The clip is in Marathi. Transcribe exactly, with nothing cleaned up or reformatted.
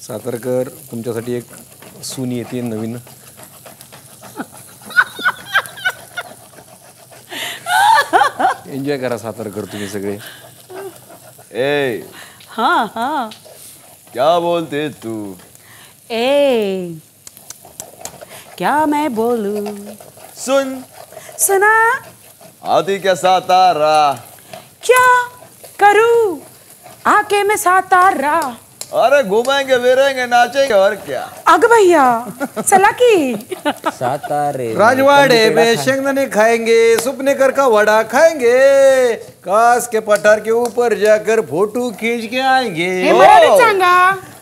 सातारकर तुमच्यासाठी एक सून येते नवीन. एन्जॉय करा सातारकर तुम्ही सगळे. ए हाँ हाँ क्या बोलते तू? ए क्या मैं बोलूं? सुन सुना आती क्या सातारा? क्या करूं आके मैं सातारा. अरे घूमेंगे फिरेंगे नाचेंगे और क्या. अग भैया चला की. सातारे राजवाड़े में शेंगदाने खाएंगे, सुपनेकर का वड़ा खाएंगे, कास के पठार के ऊपर जाकर फोटो खींच के आएंगे. हे मराठीत सांगा.